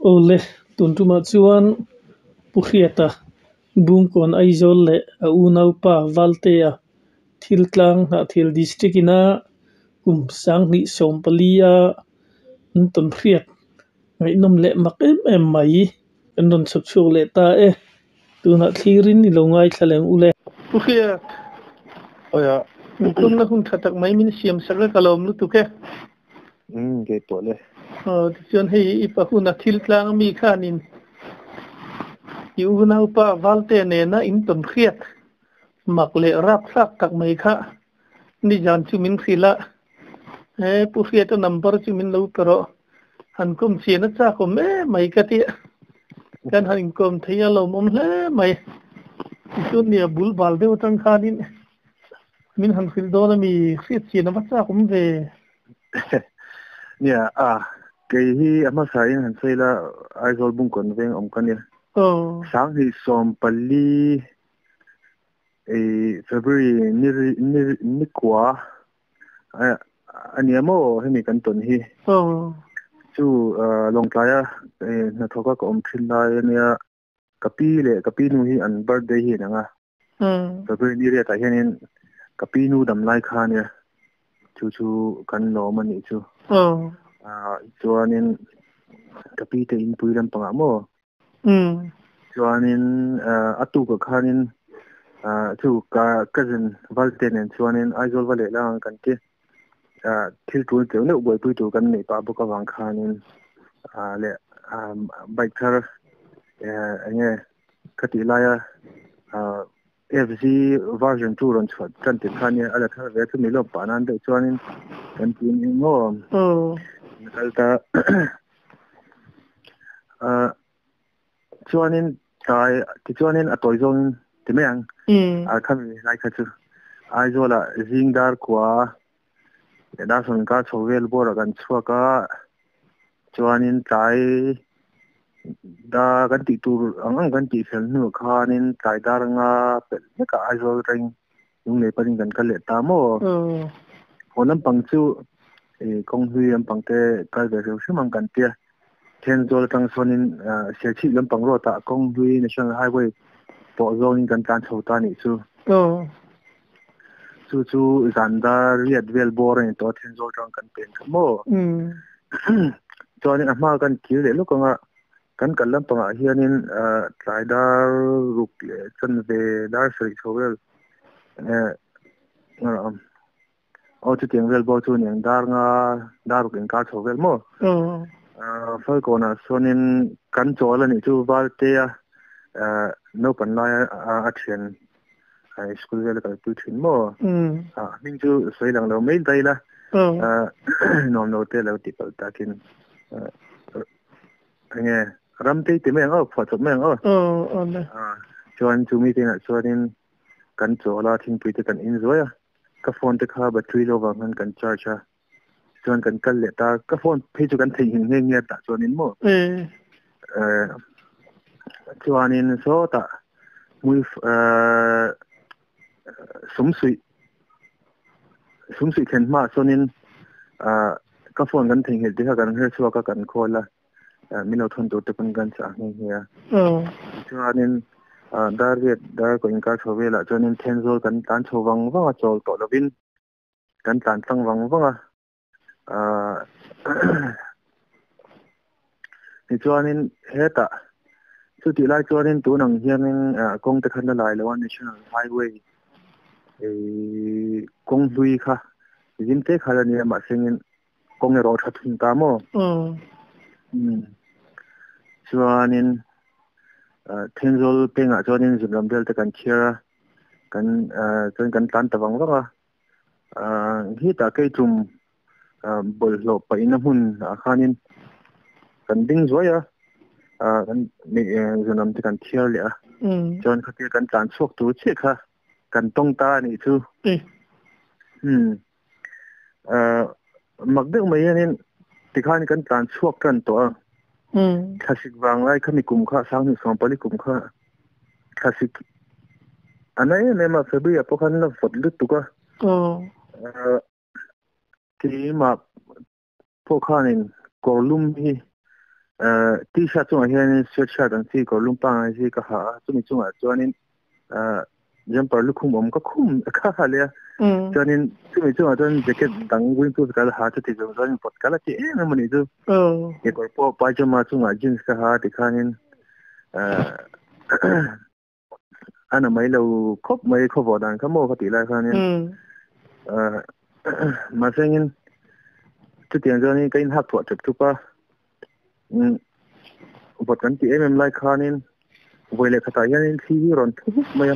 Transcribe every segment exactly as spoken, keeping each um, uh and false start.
ole tuntuma chuan puhriata bungkon aizol le a unau pa valtea thil tlang na thil district ina kum sang ni sompalia anton hriat ngai nom le mak em em mai anon chhop chuk le ta e tuna thlirin ni lo ngai thleng ule puhriat oya kum na hun thatak mai min siam sakla kalom lu tuke um ke to le ờ chuan hei ipa huna thil tlang mi khanin yu nau pa valte ne na in ton khiat mak le rap sak tak mai kha ni jan chu min khila e pu khiat number chu min lo taro han kum chi na cha ko me mai ka ti kan han kum thia lo mom le mai chu ni bul bal de utang khanin min han khil do na mi khiat chi na cha kum ve nia a ke hi ama sa in han sei la aizol bung kon veng om kan ya ờ sang hi som pali e February ni ni ni kwa a ani amo hemi kan ton hi ờ chu long tlaya e na thoka ko om thin la nia kapi le kapi nu hi an birthday hi nanga ừ February ni re ta hianin kapi nu dam lai kha nia chu chu kan lo mani chu ờ a chuanin kapi te in puiram panga mo ừ chuanin atu ka khanin chu ka cousin valtenen chuanin aizol vale lang kan ti thil tu te ne boi pui tu kan nei pa bu ka wang khanin le bike thar enge khati laya F Z version two ron chhat kan ti khania ala thar ve chu mi lo pa nan de chuanin kan ti ni ngo ờ kalta chuanin kai ti chuanin a toy zone ti meang ừ a khami lai kha chu aizola zingdar kwa da son ka chovel bor kan chuaka chuanin tai da kan ti tur ang kan ti fel nu khanin tai dar nga pe ka aizol ring yung le paring kan kale ta mo ờ honam pang chu e kong hui am pang te ka ve ru shimang kan tia ten zol tang sonin se chi lam pang ro ta kong hui national highway po zone kan tan chhota ni chu ờ chu chu zanda riat vel bor ni to ten zol tang kan pen mo ừ chuanin a hma kan kil le lokanga kan kalam panga hianin tlaidar ruk le chan ve dar sri chowel eh um au chu tiang vel bo chu niang dar nga dar ruk in ka chowel mo ờ phơi còn là sonin kan chola ni chu valtea no pan la a thian high school vel ka tu thin mo ừ a ning chu soi lang lo mail dai la ờ nom no te lo ti pal takin nghe ram te ti me ngo pho chop me ngo ờ ờ nè a chuan chu mi te na chuanin kan chola thing pui te kan enjoy a ka phone te kha battery lo wang han kan charge a chuan kan kal le ta ka phone phe chu kan thei hin nge nge ta chuanin mo ê eh chuanin so ta mui eh sum sui sum sui then ma chuanin ka phone kan thei hil te kha kan her chu ka kan khola mino thon to te kan kan cha nge nge ờ chuanin dar riat dar ko in ka chhovela chuanin thenzol kan tan chhowang wanga chol to lovin kan tan tlang wang wanga ni chuanin heta chu ti lai chuanin tu nang hianin kong te khan lai lo national highway e kong hlui kha jin te khala ni ma sengin kong ro tha thun ta mo ờ chuanin thenzol penga chuanin zunram bel te kan khira kan chuan kan tan tawang wanga hi ta kai tum bol lo pa in hun khanin kan ding zoya kan ni zunram te kan thiar le a ừ chuan khatir kan tlan chhuak tu che kha kan tong ta ni chu ê hm mak deuh mai hianin tikhan kan tlan chhuak kan to ừ classic wang lai khami kum kha sang ni som pali kum kha classic anai ne ma febi apo khan la fot lut tu ka ờ ti ma po khanin korlum hi t-shirt chung hian sweatshirt an si ko lumpang ai si ka ha chumi chung chuanin jumper lukhum om ka khum kha ha le chuanin chumi chung chuan jacket dang wing tu ka ha chu ti chung chuan pot kala ti em mani chu e ko po pajama chung jeans ka ha ti khanin ana mai lo khop mai kho bodan ka mo ka ti la khanin ma sengin chu tiang chuan kain hak thua chut chu pa bot kan ti em em lai khanin voile khata yanin thi ron thu maya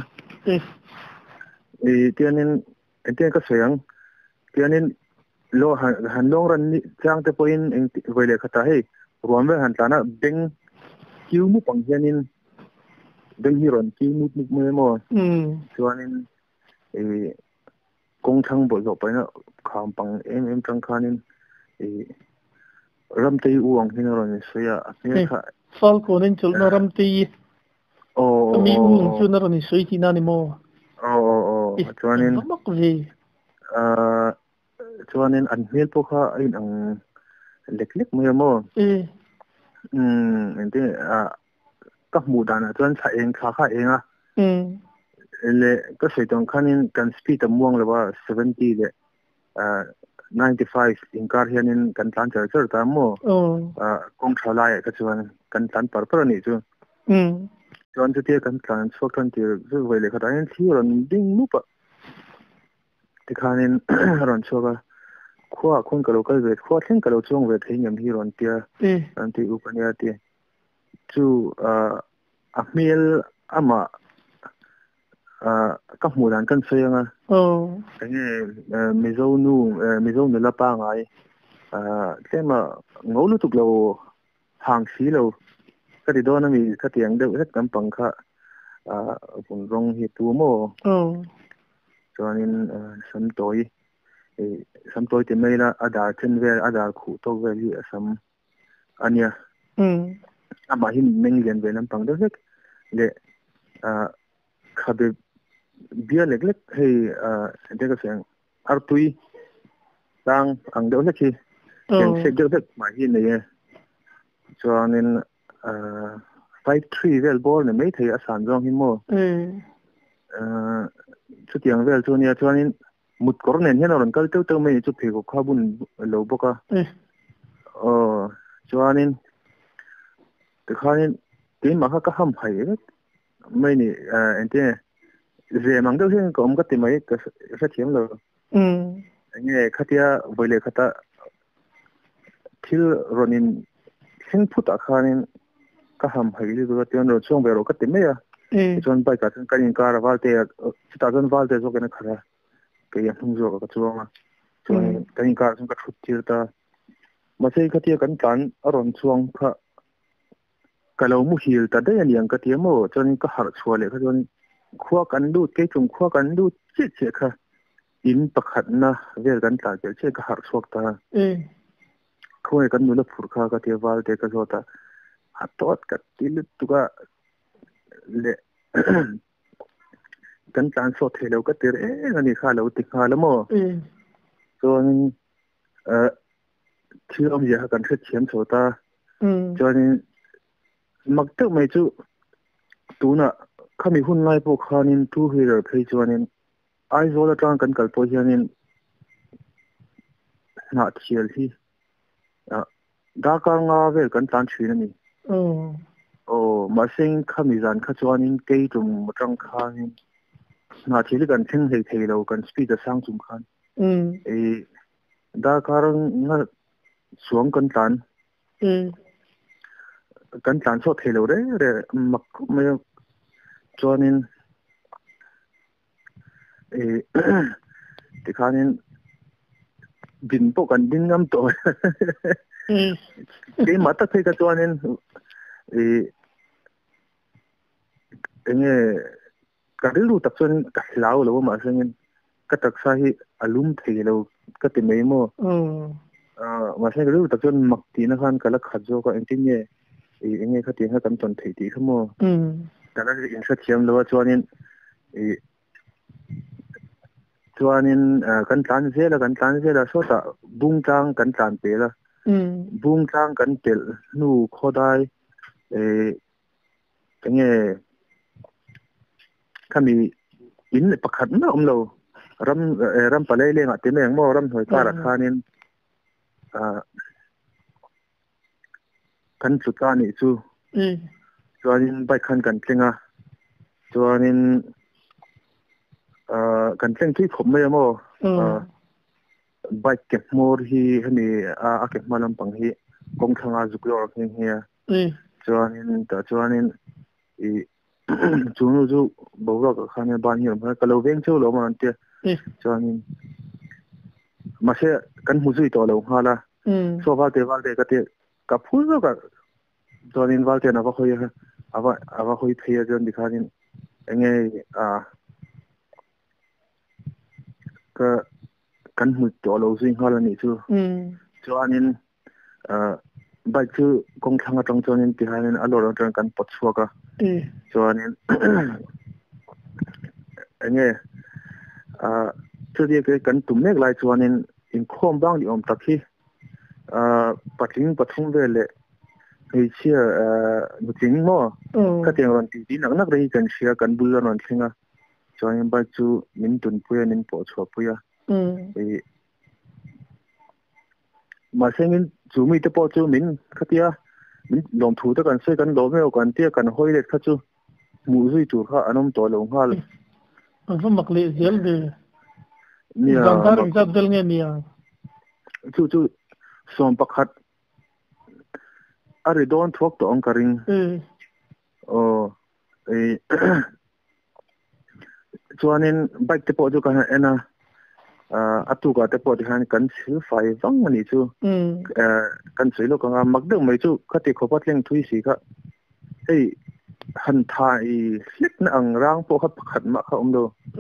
e tianin ente ka sayang tianin lo han long ran ni chang te poin eng voile khata he rom ve han tana beng kiu mu pang yanin beng hi ron kiu mu mu mo chuanin e kong thang bo zo paina kham pang em em tang khanin e ram tei uang hin ron soya ne kha fal ko nen chul na ram tei o mi uang chu na ron soi ti na ni mo o o o chuanin mak ve a chuanin an hmel po kha in ang lek lek mo mo e um ente a ka mu dana chuan tha eng kha kha enga um le ka sei tong khanin kan speed amuang lewa seventy le ninety-five in car hianin kan tlan char char ta mo a kong thalai ka chuan kan tlan par par ni chu um chuan chu te kan tlan so kan ti zu vele kha dain thi ron ding mu pa ti khanin ron so ga khwa khon ka lo kal ve khwa theng ka lo chung ve thei ngam hi ron tia an ti upania ti chu a mel ama a ka mu dan kan sayanga oh nge mizo nu mizo nu la pa ngai a tlema ngolu tuk lo hang si lo ka ti do na mi ka tiang de het kam pang kha a pun rong hi tu mo oh chuanin sam toi e sam toi te mai la adar chen ve adar khu to ve li asam ania um ama hin meng len ve nam pang de het le a khabe bia lek lek hei de ka sang artui tang ang de lek hi yang se de lek ma hi ne ye chuanin five three vel ball ne mai thei asan jong hin mo chu tiang vel chu nia chuanin mut kor nen hian ron kal teu teu mai chu phe ko khabun lo boka o chuanin te khanin te ma kha ka ham phai mai ni ente ze mang deuh hian kom ka ti mai ka sa thiam lo um nge khatia voile khata thil ronin sing phut a khanin ka ham hai li do tion ro chong bero ka ti mai a chon bai ka kan in kar valte ta jon valte zo kana khara ke ya hung zo ka chuanga chon kan in kar chung ka thut tir ta ma sei khatia kan tan aron chuang kha kalau mu hil ta de yang ka ti mo chon ka har chhuale kha chon khua kan du ke chung khua kan du che che kha in pakhat na vel kan ta ke che ka har chhuak ta e khoi kan nu la phur kha ka te wal te ka zota hatot ka til tu ka le kan tan so thelo ka ter e ani kha lo ti kha la mo e chon a thiam ya kan the chiam chota um chon mak tu mai chu tuna khami hun lai po khanin two wheeler phei chuanin ai zo la tang kan kal po hianin na thial hi a da ka nga vel kan tan thin ani oh o ma sing khami zan kha chuanin ke tum matang khanin na thil kan thing hei thei lo kan speed a sang chum khan um e da ka rang nga suang kan tan um kan tan so thei lo re re mak me chuanin e ti khanin bin po kan din ngam to ke mata thei ka chuanin e enge karilu tak chuan ka hlau lo ma sangin ka tak sa hi alum thei lo ka ti mai mo oh a ma sai karilu tak chuan mak ti na khan kala khajo ka entin ye e enge kha ti ha kan ton thei ti khamo um kana in sa thiam lo chuanin e chuanin kan tlan zela kan tlan zela so ta bung tang kan tlan pe la bung tlang kan tel nu khodai e kenge kami in pakhat na omlo ram ram palai le nga te meng mo ram hoi kara khanin a kan chuta ni chu chuanin bai khan kan tlenga chuanin a kan tleng thui khop mai mo bai ke mor hi hani a ke malam pang hi kong thanga zuklor hing hia chuanin ta chuanin i chunu chu bowa ka khane ban hi ma ka lo veng chu lo man te chuanin ma se kan mu zui to lo hala so va te va te ka te ka phul ka chuanin va te na va khoi ha ava ava khoi thia jon dikhanin enge a ka kan mu to lo zui hala ni chu chuanin a bai chu kong thanga tong chuanin ti hanin a lo ro tang kan pot chua ka chuanin enge a chu dia ke kan tum mek lai chuanin in khom bang ni om takhi a patling pathung ve le hei chia a muting mo ka tiang ron ti din nak nak rei kan sia kan bul ron thinga chuanin bai chu min tun puya nin po chua puya e mà xem mình chú mình tập chú mình khát tia mình làm thủ đó cần xây cần làm mấy cái tia cần hoi lệ khát chú mù duy chủ khá anh ông tổ lòng hal anh phải mặc lệ dễ đi làm ta làm sao dễ nghe nia chú chú xong bạc khát ở đây thuốc tổ ông karing ờ cho nên bạch tập chú cần anh à atu ka te po dihan kan sil fai wang ani chu kan sei lo ka mak de mai chu khati khopat leng thui si kha hei han tha i hlik na ang rang po khat khat ma kha um do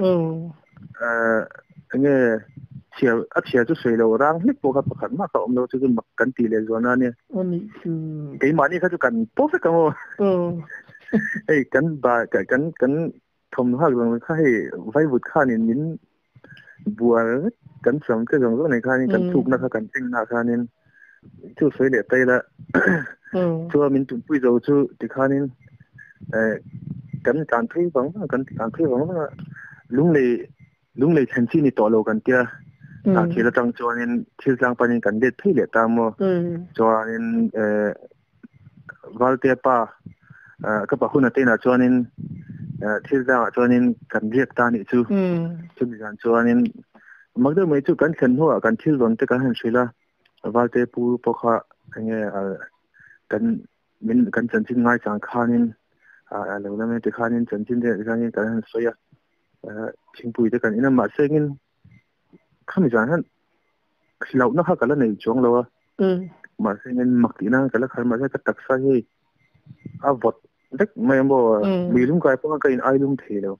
nge chia a chia chu sei lo rang hlik po khat khat ma kha um do chu mak kan ti le zona ne ani ke mani kha chu kan po fe ka mo hei kan ba kan kan thom ha lo kha hei vai vut kha ni min bùa cắn sống cái dòng này khai nên cắn thục nó khai cắn tinh nó khai nên chú suy để tay là chú mình tụi bây giờ chú thì khai nên cắn cắn thấy vắng cắn cắn thấy vắng lúc này lúc này thành chi này tỏ lộ cắn kia à khi là trong cho nên khi sang bên cắn để thấy lệ tam mà cho nên vào tiệm pa các bà hun ở đây là cho nên thế ra cho nên cần việc ta này chứ chứ bị gan cho nên mặc dù mấy chú cần cần hoa cần thiếu vốn thì cần hành suy là vào thế pu po kha anh nghe cần mình cần chân chính ngay chẳng khá nên à lâu lắm thì khá nên chân chính thì khá nên cần hành suy à chính bùi thì cần nên mà sẽ nên không bị gan hơn lâu nó khác cái là này chuông lâu à mà sẽ nên mặc tí năng cái là khai mà sẽ cắt tắc sai hay à vật đấy mấy em bảo bị lúng cái phong cái ai lúng thế đâu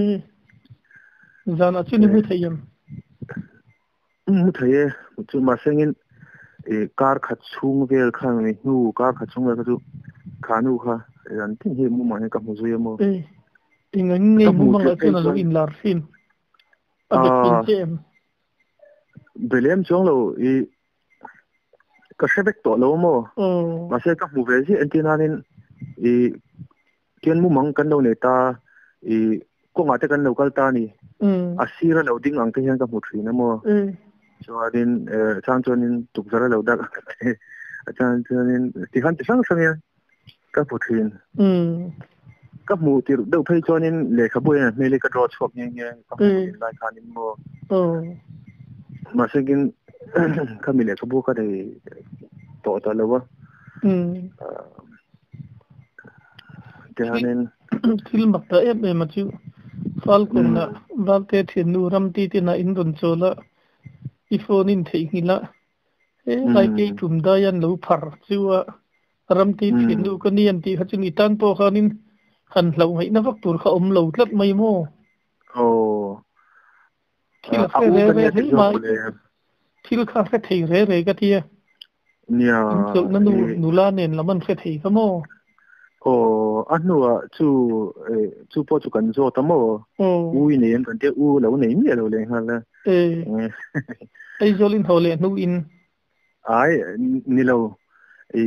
giờ nó chưa nên thấy em không thấy một chút mà xem in car khát chung về khang này nu car khát chung về cái chú khá nu khá rằng thiên hiểm mua mà cầm một duy mua thì ngay ngay mua bằng cái nào in là phim à biết em về em chung lâu cái xe bách tổ lâu mà mà xe các mua về gì antenna nên kian mu mang kan lo ne ta i ko nga te kan local ta ni a sira lo ding ang te hian ka mu thri na mo so adin chang chonin tuk zara lo da chang chonin ti han ti sang sang ya ka pu thrin ka mu ti do phei chonin le kha boy na me le ka draw chop nge nge ka mu lai khan in mo ma se gin ka mi le ka bu ka dei to ta lo wa nên film bạc tới em mà chứ fal cùng là vào tết thiền nu ram ti ti na in don cho là iphone in thấy như là cái cái chùm đa yan lâu phar chứ ram ti thiền nu cái niên ti hết chừng itan po khan in hẳn lâu mấy nó vắt tuổi khá ôm lâu lắm mấy mô ồ khi là phải rẻ rẻ thấy mà khi là phải thấy rẻ rẻ cái kia nhiều nó nu nu la nên là mình phải thấy cái mô ồ anh nói chú chú bao chú cần做什么乌一年跟这乌老年也老年哈了哎，哎，做林头嘞，nu in ai ni lo i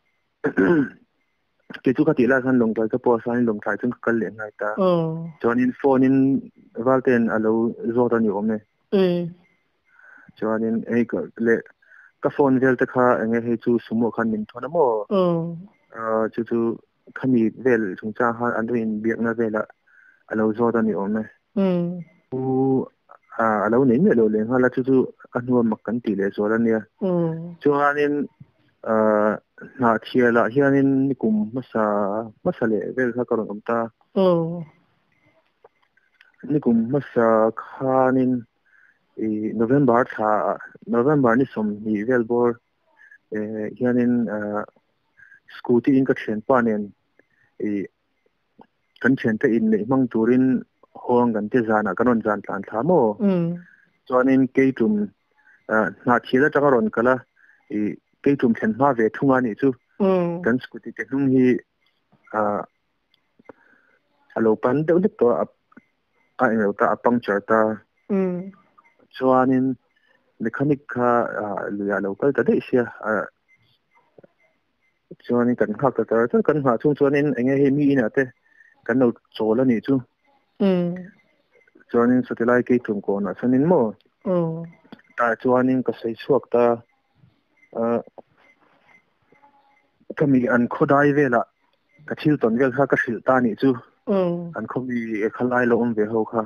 ke chu ka ti la san long tai ka po san long thai chung kal le ngai ta oh chuanin phone in valten alo zo ta ni om ne eh chuanin ei ka le ka phone vel ta kha enge he chu sumo khan min thona mo oh a chu chu khami vel chung cha ha an in biak na vela alo zo ta ni om ne um u a alo nei me lo le hala chu chu anua makkan ti le zo la nia oh chuanin a na thiala hianin nikum masa masale vel kha karon om ta oh nikum masa khanin i november tha november ni som ni vel bor e hianin scooty in ka thlen pa nen i kan thlen te in le mang turin hong kan te zana kanon zan tlan tha mo um chuanin keitum na thila ta karon kala i keitum thlen ma ve thunga ni chu oh kan scooty te hnung hi a alo pan de dik to a a eng ta puncture ta um chuanin mechanic kha luya local ta dei sia chuanin kan khak ta tar kan ha chung chuanin enge he mi ina te kan lo chola ni chu um chuanin satellite ke tum ko na sanin mo oh ta chuanin ka sei chuak ta kami an khodai vela ka thil ton vel kha ka hril ta ni chu oh an khomi e khalai lo om ve ho kha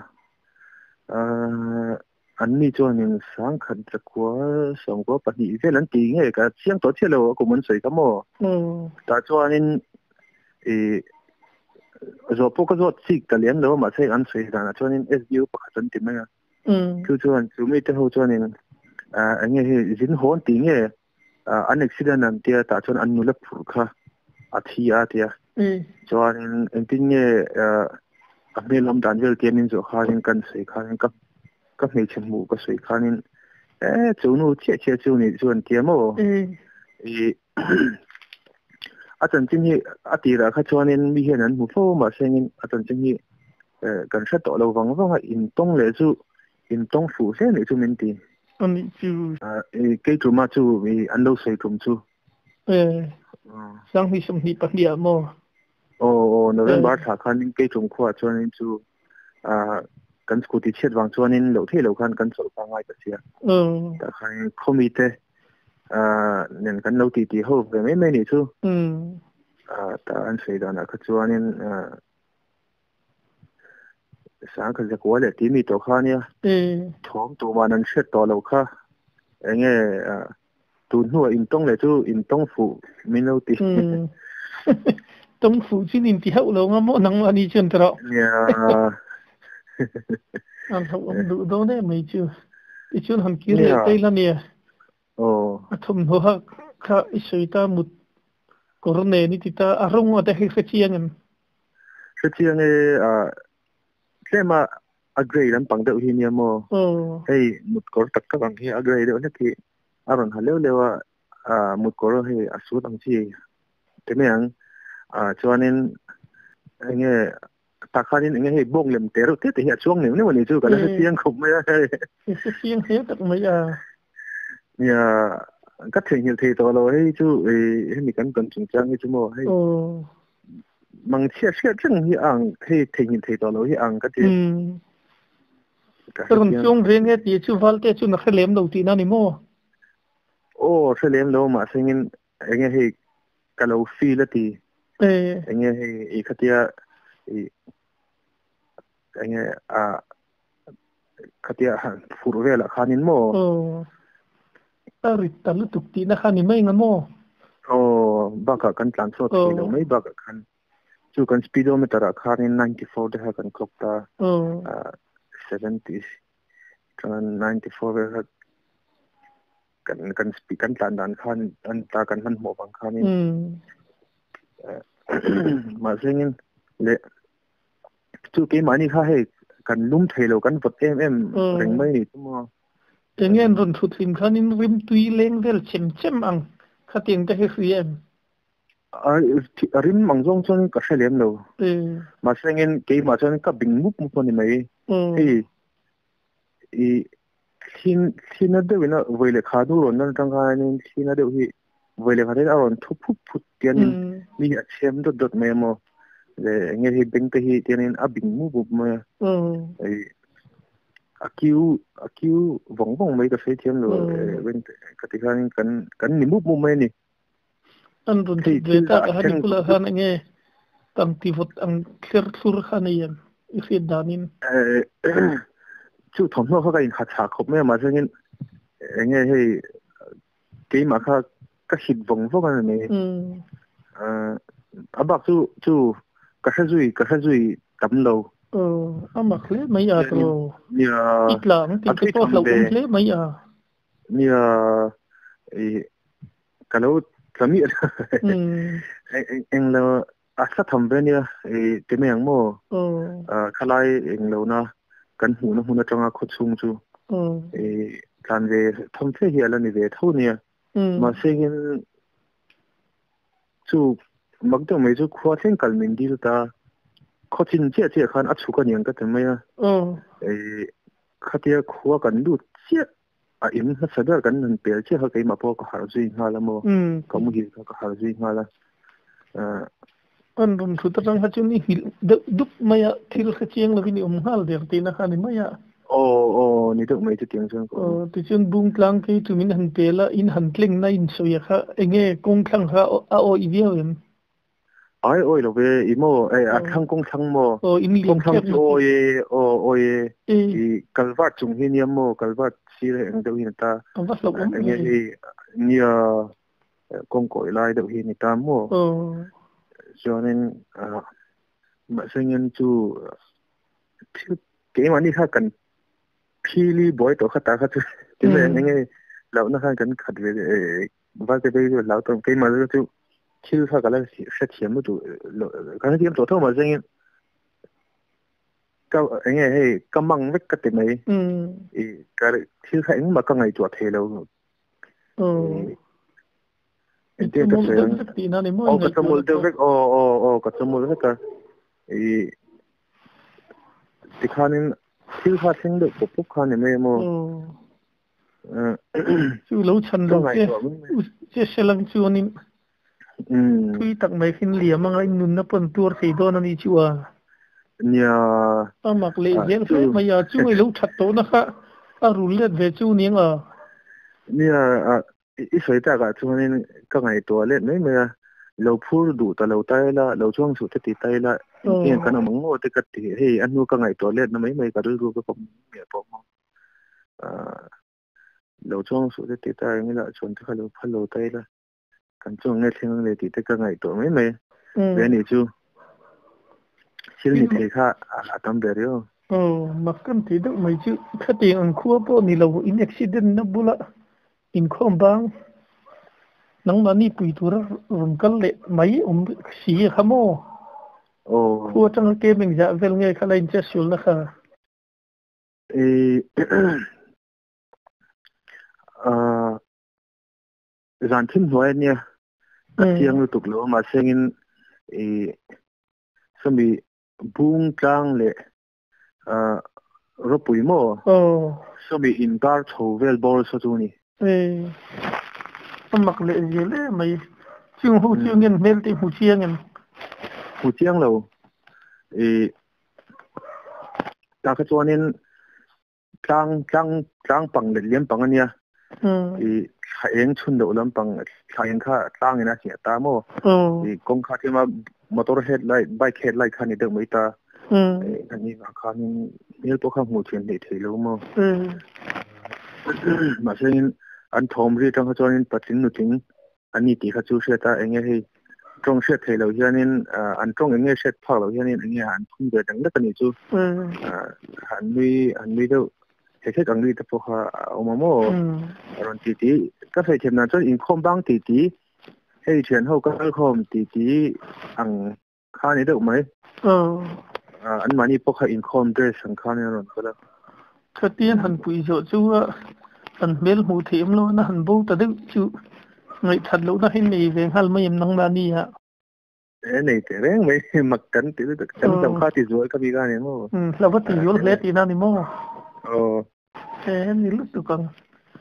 an ni chuanin sang khan chakwa song ko pani vel an ti nge ka chiang to chelo ko mun sei ka mo oh ta chuanin e zo po ka zo chik ta lian lo ma sei an sei dana chuanin S B U pakhat ti mai um chu chuan chu mi te ho chuanin a nge he zin hon ti nge an accident an tia ta chuan an nula phur kha a thi a tia eh chuanin en tin nge a melom dan vel tiamin zo khanin kan sei khanin ka ka mei chen mu ka sei khanin e chu nu che che chu ni chuan tiamo eh e a chan chin hi a ti ra kha chuanin mi hian an mu fo ma sengin a chan chin hi kan sha to lo wang wang in tong le chu in tong fu se ni chu min ti ani chu e ke tu ma chu mi an lo sei tum chu eh sang hi som hi pa dia mo o o november tha khanin ke tum khwa chuanin chu a kan scooty chet wang chuanin lo the lo khan kan sol pa ngai ta sia oh ta khan komite a nen kan lo ti ti ho ve me me ni chu um a ta an sei da na kha chuanin sang kha ko le ti mi to khania eh thom tu man an shet to lo kha enge tu nu in tong le chu in tong fu min lo ti um tông phụ chín in thì hậu lâu ngắm mộ nắng là đi chân trọ ya ăn hậu ông đủ đó đấy mấy chưa đi chân hầm kia để tây là nè o thầm hồ ha khá ít ta một corona ni thì ta arong ở đây hết chiang em se chiang e a tlema a grade an pang deuh hi ni mo oh hei mut kor tak ka bang hi a grade deuh na ki aron haleu lewa a mut kor he a su ang chi te me ang a chuanin enge ta khanin enge he bong lem ter te te hi chuang ne ne wani chu ka se chiang khum me hết chiang hết tất mấy à ya ka theng hil thei to lo hei chu e mi kan kan chung chang hi chu mo hei oh mang chia chia chang hi ang hei theng hil thei to lo hi ang ka ti um còn chung riêng hết thì chú val te chú nó khai lem đầu tiên nào ni mo o se lem lo ma sengin enge hei ka lo fi la ti eh enge hei e khatia e enge a khatia fur vela khanin mo oh ta rit ta lu tuk ti na khan ni mai ngan mo o baka kan tlan so thi lo mai baka khan chu kan speedometer a khanin ninety-four de ha kan clock ta oh seventy kan ninety-four ve kan kan speed kan tlan dan khan an ta kan man mo bang khanin um ma sengin le chu ke mani kha he kan lum thelo kan vot em em reng mai ni tumo te ngen ron thu thim khan in rim tui leng vel chem chem ang kha tiang te he em a rim mangjong chon ka hrelem lo eh ma sengin ke ma chon ka bing mup mu ni mai oh hei i thiên thiên nó đều nó về lại khá đủ rồi nó trong cái nên thiên nó đều thì về lại khá đấy rồi thúc phúc phúc tiền nên đi xem đốt đốt mày mà để nghe thì bên cái tiền nên áp bình mu bụng mà akiu akiu vòng vòng mấy cái phê thêm rồi bên cái thứ hai cần cần niệm bụng mày nè anh vẫn thích về ta cái hình kula khan anh nghe tăng ti vot ang clear sur khan này ít danin chú thằng nó cái hạt chả khóc mấy mà sao nghe nghe thì cái mà cái cái hít vòng vòng cái này à à bác chú chú cái cái gì cái cái gì tắm lâu ờ à mà khế mấy à rồi ít là cái cái bao lâu cũng khế mấy à như cái lâu lắm vậy anh anh là à sát thầm bên nha cái mấy anh mò à khai lại anh lâu naกันหูนะหูนะจังอาคดซุงจูเออการเวทำเสียเหี้ยแล้วนี่เวเท่านี้มาเสียงจูมักจะไม่จูขวาเส้นกันมินดีตาข้อจินเจี๊ยเจี๊ยขันอัดสุกันยังก็ทำไมอ่ะเออข้าเดียขวากันดูเจี๊ยอ่ะอินนักแสดงกันนั่นเปลี่ยนเจี๊ยเขาเคยมาพอก็หาจุยงาละมั้งก็มุกิก็หาจุยงาละอ่าอันรุ่นสุดท้ายเขาจะนี่ดุดุไม่อะที่เราเชียงเราพี่นี่อมหัลเดียร์ตีนะฮะนี่ไม่อะโอ้โอ้นี่ดุไม่จะเตียงจังก็เออที่เชียงบุ้งกลางที่ทุ่มินหันเปล่าอินหันกลิ้งในอินสวยค่ะเองเงกงขังค่ะอาโออีเดียวเองไอ้โอ้ยเราไปอีโมเออทั้งกงขังโมโอ้อินกงขังโอ้ยโอ้โอ้ยอีกัลวัดจุงหินยามโมกัลวัดซีเรื่องเดียวหินตาเองเงเนี่ยกงก่อยลายเดียวหินตาโมcho nên à mà sinh nhân chú cái mà đi khác cần pili boy tổ khát ta khát thế nên anh ấy lão nó khác cần khát về và cái đây lão tổng cái mà chú chưa khác cái là sẽ chiếm một chú cái này chiếm tổ thâu mà sinh nhân cái anh ấy hay cầm bằng vết cái tiền này cái chưa khác mà cái ngày chuột thế đâu itu mau seperti nani mau oh ketemu Devek oh oh oh ketemu mereka i dikanin silha singdo popuk kan ni mo chu lo chan lo ke che selang chu ni thui tak mai khin lia mangai nun na pon tur sei do na ni chu a nya amak le yen fe mai ya chu lo that to na kha a rul let ve chu ning a nya ít岁大个，就那个ngày tuổi lên mấy mà lâu phu đủ ta lâu tay là lâu chuông sụt thì tay là hiện cái nào mong ngô thì cái thì hay ăn nuôi cái ngày tuổi lên nó mấy mấy cái đôi đôi cái phòng mẹ bố à lâu chuông sụt thì tay như là chuẩn thì cái lâu phu lâu tay là cái chuông nghe tiếng này thì cái ngày tuổi mấy mấy cái này chú xin thì thấy khá à tâm bể rồi ờ mà cái thì được mấy chú cái tiền ăn khua po ni lâu in accident nó bula in khom bang nang mani pui tur rum kal le mai um si khamo oh khua tang ke meng ja vel nge khala in che sul na kha e a zan thim hoi nia tiang lu tuk lo ma sengin e sami bung tlang le a ro pui mo oh sami in gar tho vel bol so tu ni ê mặc lệ gì đấy mày chiêu hú chiêu nghiền mel thì hú chiang nghiền hú chiang lâu ê ta cái chỗ nên trang trang trang bằng lệ liêm bằng anh nha ê khai anh chun đầu lắm bằng khai anh khá trang anh á ta mô ê công khai mà motor headlight bike headlight khai này được mấy ta ê anh như là khai nên nếu tôi không ngủ chuyện để thấy lâu mô mà xem anh thom ri trong cho nên bắt chính nút chính anh đi khát chú sẽ ta anh ấy trong sẽ thấy lâu cho nên anh trong anh ấy sẽ phá lâu cho nên anh ấy anh không được đăng đất này chú anh đi anh đi đâu thế thế anh đi tập hoa ông mamo rồi tí tí các thầy thêm nào cho in không băng tí tí hay chuyện hậu các không tí tí anh khá này đâu mấy anh mà đi bốc in không để sang khá này rồi cái đó cái tiền hắn bùi rồi chú anh mel hú thêm lo na han bo ta de chu ngai that lo na hin nei ve hal mai nang na ni ha e nei te reng mai mak kan ti de kan tam kha ti zoi ka bi ga ne mo hm la wat ti yol le ti na ni mo oh thế ni lúc tụ con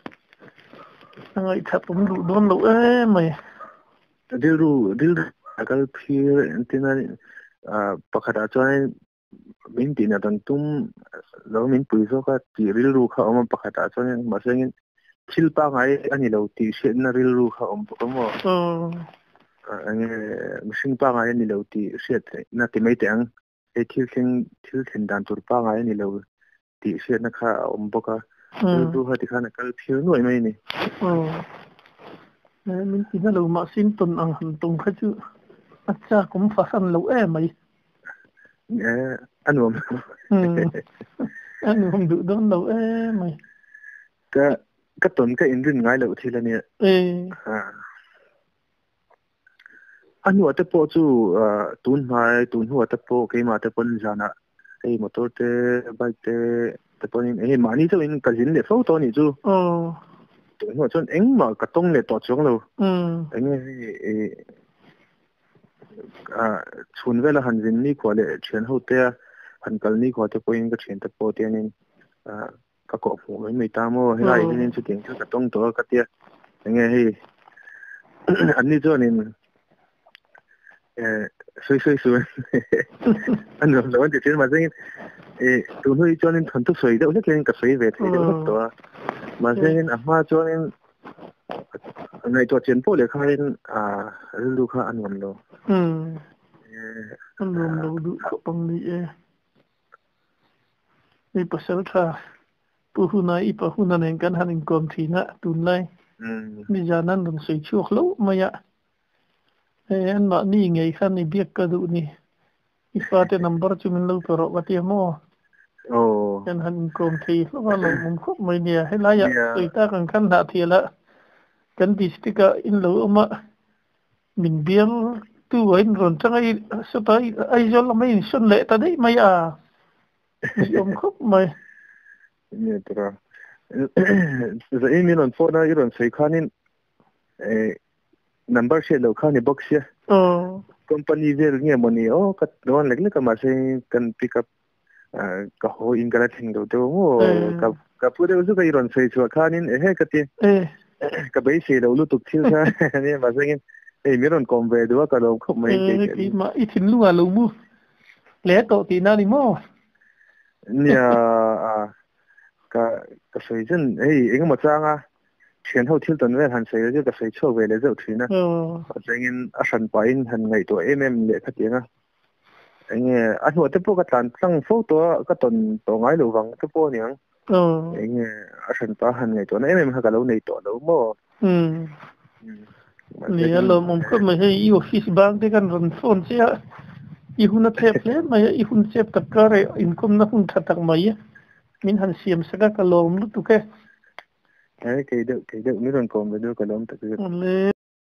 ngay thật cũng đủ đón lũ ấy mày Rilu rilu agal phir entina pakada chuan min tina tan tum lo min puiso ka ti rilu kha om pakada chuan masengin thilpa ngai ani lo ti se na rilu kha om pomo ange mishing pa ngai ani lo ti se na ti mai tang e thil thing thil thin dan tur pa ngai ani lo ti se na kha om boka rilu ha ti kha na kal phir noi mai ni mình chỉ là lâu mà xin tuần ăn hành tung khách chứ à cha cũng phát sinh lâu em mày anh không anh không được đón lâu em mày cái cái tuần cái in ngay lâu thì là nè anh nói tới bộ chú tuần hai tuần hoa tới bộ cái mà tới bên ra nè cái motor tới bike tới tới bên cái mà ní cho in cái gì để photo này chú tuần hoa cho anh mà cái tông này tổ chức luôn anh ấy à chuồn về là hành trình ní qua để chuyển hậu tới hành cái ní qua tới bên cái chuyển tới bộ tới nên à các cậu phụ với người ta mua hay là nên chú tiền cho cái tông tổ cái tia anh ấy anh ní cho nên suy suy suy anh nói nói chuyện mà riêng tụi nó cho nên thuần thức suy đâu nhất lên cà phê về thì đâu hết đó mà riêng à mà cho nên ngàyตัวchuyện phố để khai à lưu khai ăn ngon đó ăn ngon đâu đủ có bằng đi đi bắt đầu thà bữa hôm nay bữa hôm nay kan hành công thì nè tụi này bây giờ nên đừng suy chuộc lâu mà ya anh mà ni ngày khăn ni biết cái đủ ni ifate number chu min lo pero bati mo oh kan han kom thi lo lo mum khop mai nia hay la ya tui ta kan kan na thi la kan distika in lo ma min bial tu wain ron chang ai so tai ai jol mai sun le ta dei mai a mum khop mai ne tra za email on phone na iron sei khanin eh number she lo khani box ya oh company vel nge money oh kat don leg leg ma se kan pick up ka ho in kala thing do to ka ka pure usu ka iron sei chwa khanin e he kati ka bai se lo lu tuk thil sa ne ma se e miron kom ve do ka lo khop mai ke ki ma i thin lu a lo mu le to ti na ni mo nya ka ka sei jen ei eng ma changa前后听等位han sei这个谁错为了这群呢这因啊神白因很爱多 mm le ka tinga enge a ho te po ka tan tang photo ka ton to ngai lo wang te po niang enge a san pa han ngai to na mm ha ka lo nei to lo mo hm ni alo mom ko ma hei i office bank te kan ron phone sia i hun na tep le ma i hun chep ka kare income na hun thatak mai min han siam saka ka lom lu tu ke cái cái được cái được mấy lần còn về đưa cả đống tự